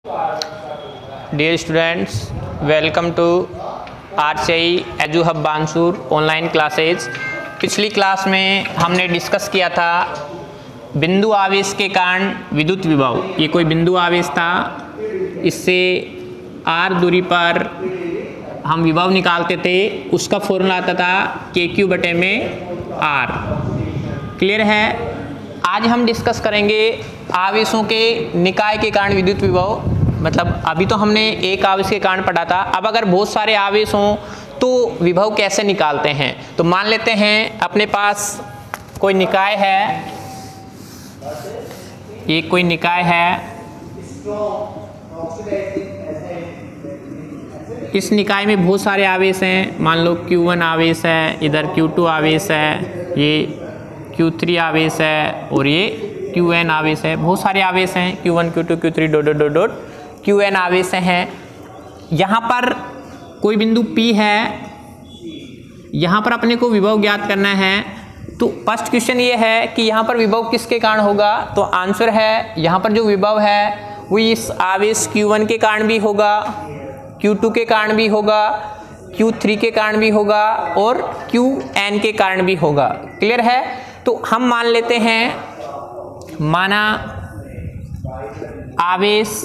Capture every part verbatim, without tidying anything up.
Dear students, welcome to RCI Edu hub Bansur online classes. पिछली class में हमने discuss किया था बिंदु आवेश के कारण विद्युत विभव। ये कोई बिंदु आवेश था, इससे आर दूरी पर हम विभव निकालते थे, उसका फॉर्मूला आता था के क्यू बटे में आर। क्लियर है। आज हम डिस्कस करेंगे आवेशों के निकाय के कारण विद्युत विभव। मतलब अभी तो हमने एक आवेश के कारण पढ़ा था, अब अगर बहुत सारे आवेश हों तो विभव कैसे निकालते हैं। तो मान लेते हैं अपने पास कोई निकाय है, ये कोई निकाय है, इस निकाय में बहुत सारे आवेश हैं। मान लो क्यू वन आवेश है, इधर क्यू टू आवेश है, ये क्यू थ्री आवेश है और ये क्यू एन आवेश है। बहुत सारे आवेश हैं, Q one, Q two, Q three, dot dot dot dot Q N आवेश हैं। यहाँ पर कोई बिंदु P है, यहाँ पर अपने को विभव ज्ञात करना है। तो फर्स्ट क्वेश्चन ये है कि यहाँ पर विभव किसके कारण होगा। तो आंसर है यहाँ पर जो विभव है वो इस आवेश क्यू वन के कारण भी होगा, क्यू टू के कारण भी होगा, क्यू थ्री के कारण भी होगा और क्यू एन के कारण भी होगा। क्लियर है। तो हम मान लेते हैं, माना आवेश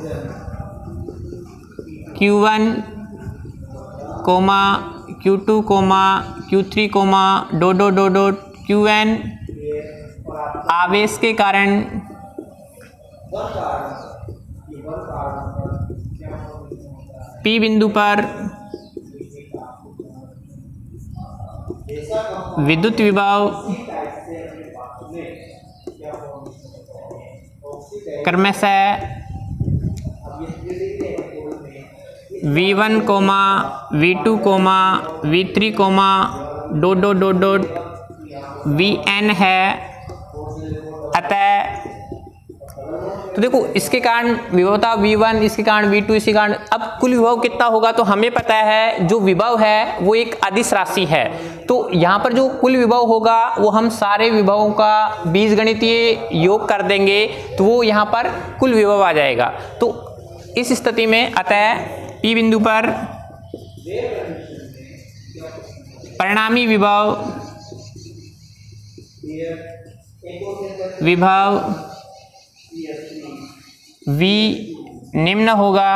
Q one comma Q two comma Q three comma dot dot dot dot Q N आवेश के कारण P बिंदु पर विद्युत विभव क्रमशः V one comma V two comma V three comma dot dot dot dot V N है। अतः तो देखो, इसके कारण विभव था वी वन, इसके कारण वी टू, इसके कारण अब कुल विभव कितना होगा। तो हमें पता है जो विभव है वो एक अदिश राशि है। तो यहाँ पर जो कुल विभव होगा वो हम सारे विभवों का बीजगणितीय योग कर देंगे तो वो यहाँ पर कुल विभव आ जाएगा। तो इस स्थिति में अतः P बिंदु पर परिणामी विभव विभव V निम्न होगा।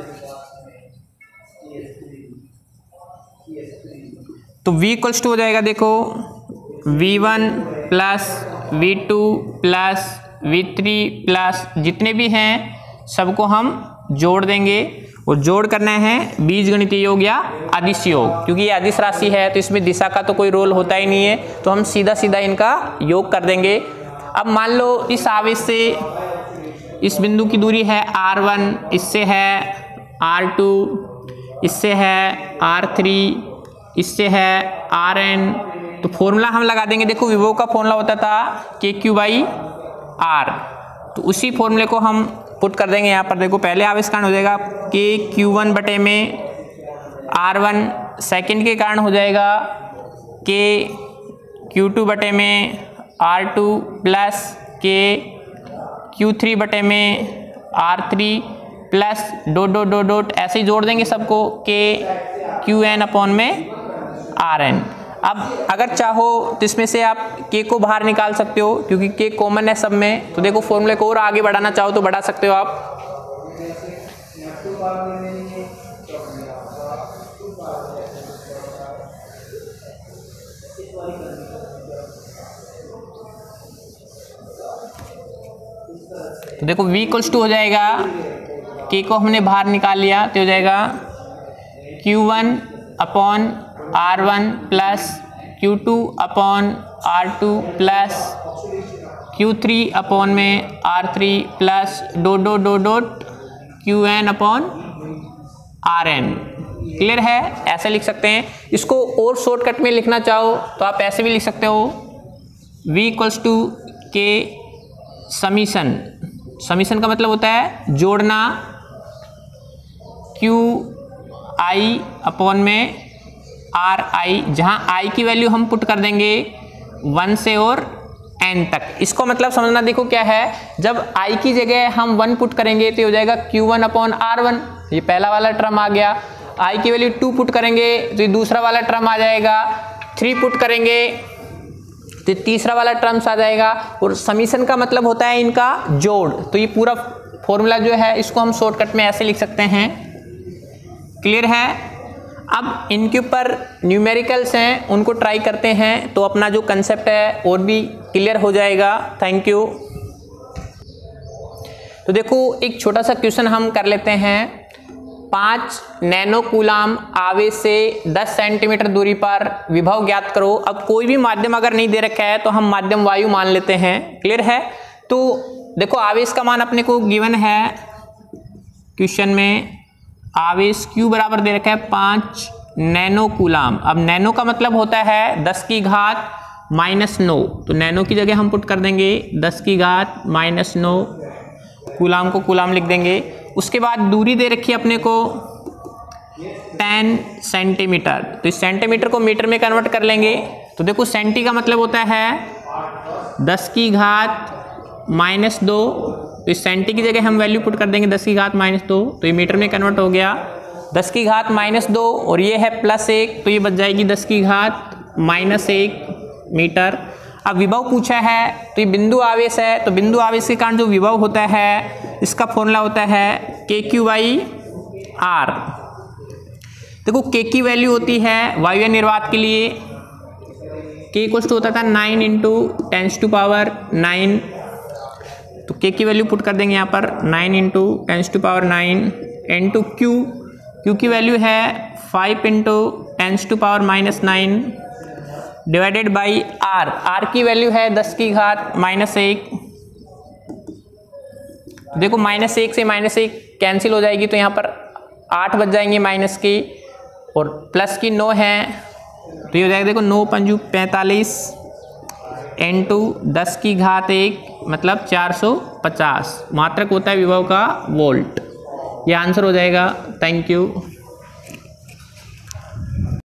तो V इक्वल्स टू हो जाएगा, देखो V one plus V two plus V three plus जितने भी हैं सबको हम जोड़ देंगे और जोड़ करना है बीजगणितीय योग या अदिश योग। क्योंकि ये अदिश राशि है तो इसमें दिशा का तो कोई रोल होता ही नहीं है, तो हम सीधा सीधा इनका योग कर देंगे। अब मान लो इस आवेश से इस बिंदु की दूरी है आर वन, इससे है आर टू, इससे है आर थ्री, इससे है आर एन। तो फॉर्मूला हम लगा देंगे। देखो विभव का फॉर्मूला होता था के क्यू बाई आर, तो उसी फॉर्मूले को हम पुट कर देंगे यहाँ पर। देखो पहले आवेश कारण हो जाएगा के क्यू वन बटे में आर वन, सेकेंड के कारण हो जाएगा के क्यू टू बटे में आर टू प्लस के क्यू थ्री बटे में R three plus dot dot dot dot ऐसे ही जोड़ देंगे सबको के क्यू एन अपॉन में आर एन। अब अगर चाहो तो इसमें से आप के को बाहर निकाल सकते हो क्योंकि के कॉमन है सब में। तो देखो फॉर्मूले को और आगे बढ़ाना चाहो तो बढ़ा सकते हो आप। तो देखो v इक्वल्स टू हो जाएगा, के को हमने बाहर निकाल लिया तो हो जाएगा Q one upon R one plus Q two upon R two plus Q three upon में R three plus dot dot dot dot Q N upon R N. Clear है। ऐसे लिख सकते हैं। इसको और शॉर्टकट में लिखना चाहो तो आप ऐसे भी लिख सकते हो, v इक्वल्स टू के समीशन। समीशन का मतलब होता है जोड़ना, क्यू आई अपॉन में आर आई, जहाँ आई की वैल्यू हम पुट कर देंगे वन से और एन तक। इसको मतलब समझना, देखो क्या है, जब आई की जगह हम वन पुट करेंगे तो ये हो जाएगा Q one upon R one, ये पहला वाला टर्म आ गया। आई की वैल्यू टू पुट करेंगे तो ये दूसरा वाला टर्म आ जाएगा। थ्री पुट करेंगे तो तीसरा वाला टर्म्स आ जाएगा। और समीशन का मतलब होता है इनका जोड़। तो ये पूरा फॉर्मूला जो है इसको हम शॉर्टकट में ऐसे लिख सकते हैं। क्लियर है? अब इनके ऊपर न्यूमेरिकल्स हैं, उनको ट्राई करते हैं तो अपना जो कंसेप्ट है और भी क्लियर हो जाएगा। Thank you. तो देखो एक छोटा सा क्वेश्चन हम कर लेते हैं। पाँच नैनो कूलाम आवेश से दस सेंटीमीटर दूरी पर विभव ज्ञात करो। अब कोई भी माध्यम अगर नहीं दे रखा है तो हम माध्यम वायु मान लेते हैं। क्लियर है? तो देखो आवेश का मान अपने को गिवन है क्वेश्चन में, आवेश Q बराबर दे रखा है पाँच नैनो कूलाम। अब नैनो का मतलब होता है दस की घात माइनस नौ, तो नैनो की जगह हम पुट कर देंगे दस की घात माइनस नौ, कूलाम को कूलाम लिख देंगे। उसके बाद दूरी दे रखी है अपने को टेन सेंटीमीटर, तो इस सेंटीमीटर को मीटर में कन्वर्ट कर लेंगे। तो देखो सेंटी का मतलब होता है दस की घात माइनस दो, तो इस सेंटी की जगह हम वैल्यू पुट कर देंगे दस की घात माइनस दो, तो ये मीटर में कन्वर्ट हो गया दस की घात माइनस दो, और ये है प्लस एक, तो ये बच जाएगी दस की घात माइनस एक मीटर। अब विभव पूछा है तो ये बिंदु आवेश है, तो बिंदु आवेश के कारण जो विभव होता है इसका फॉर्मूला होता है के क्यू बाई आर। देखो के की वैल्यू होती है वायु निर्वात के लिए, के इक्वल टू होता था nine into tens to power nine, तो के की वैल्यू पुट कर देंगे यहाँ पर nine into tens to power nine into Q, Q की वैल्यू है five into tens to power minus nine divided by R, R की वैल्यू है दस की घात माइनस एक। देखो माइनस एक से माइनस एक कैंसिल हो जाएगी, तो यहाँ पर आठ बच जाएंगे माइनस की, और प्लस की नौ है, तो ये हो जाएगा देखो नौ पंजू पैंतालीस इंटू दस की घात एक मतलब चार सौ पचास, मात्रक होता है विभव का वोल्ट। ये आंसर हो जाएगा। Thank you.